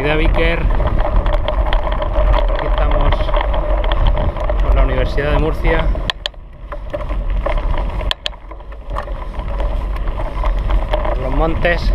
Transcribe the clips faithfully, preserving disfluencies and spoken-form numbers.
Universidad Víquer. Aquí estamos por la Universidad de Murcia. Por los montes.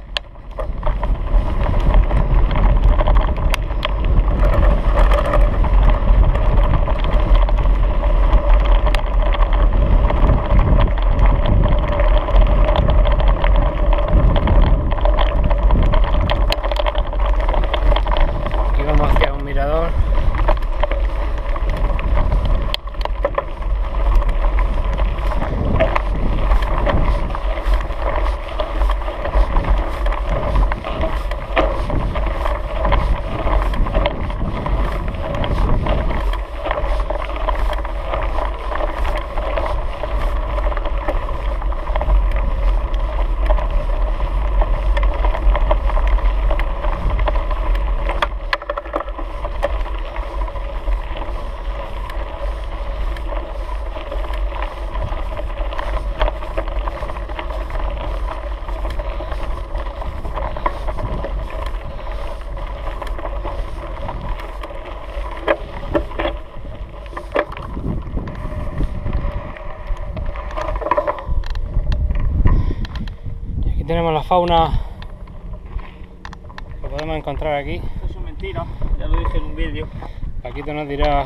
Tenemos la fauna que podemos encontrar aquí. Eso es mentira, ya lo dije en un vídeo. Paquito nos dirá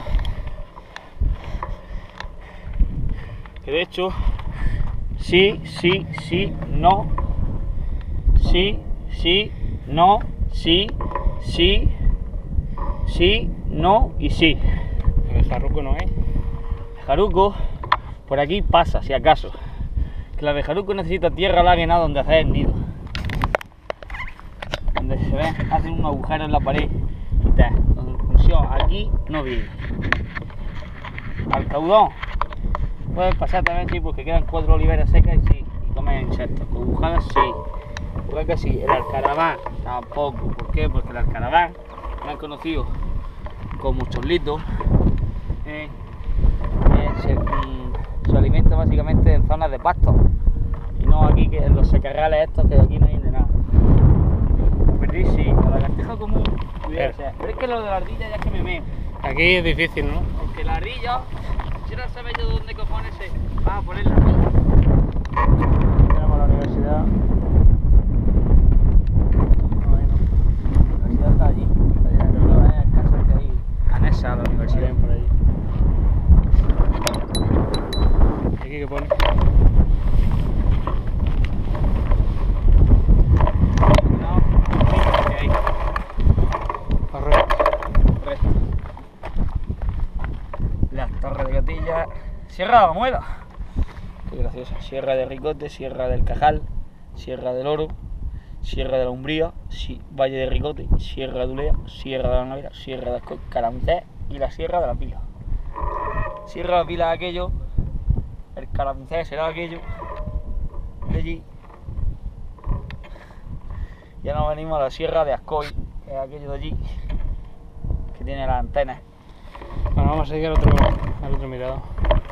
que de hecho sí, sí, sí, no, sí, sí, no, sí, sí, sí, no y sí. El jaruco no es. El jaruco por aquí pasa, si acaso. Que la abejaruco necesita tierra laguena donde hacer el nido. Donde se ve, hacen un agujero en la pared y tal. Donde funciona, aquí no vive. Alcaudón puede pasar también, sí, porque quedan cuatro oliveras secas y sí, y comen insectos. Cobujadas sí. Porque que sí, el alcaraván tampoco. ¿Por qué? Porque el alcaraván lo han conocido como chorlitos. Eh, eh, se, mm, se alimenta básicamente en zonas de pasto y no aquí que en los secarrales estos, que aquí no hay de nada. Perdí sí, la lagartija común pudiera ser, pero es que lo de la ardilla ya es que me meo. Aquí es difícil, ¿no? Porque la ardilla, quisiera saber yo dónde cojones se va a ponerla aquí. Tenemos la universidad. Bueno, la universidad está allí, está allí, pero no es casa que hay anexa a la universidad. Por allí. ¿Aquí qué pone? No, sí, ahí. Correcto. Correcto. Las Torres de Gatilla, Sierra de la Muela. Qué graciosa. Sierra de Ricote, Sierra del Cajal, Sierra del Oro, Sierra de la Umbría, si, Valle de Ricote, Sierra de Ulea, Sierra de la Navera, Sierra de Ascoi, Caramicé y la Sierra de la Pila. Sierra de la Pila es aquello, el Caramicé será aquello de allí. Ya nos venimos a la Sierra de Ascoi, que es aquello de allí, que tiene las antenas. Bueno, vamos a seguir al otro, al otro mirador.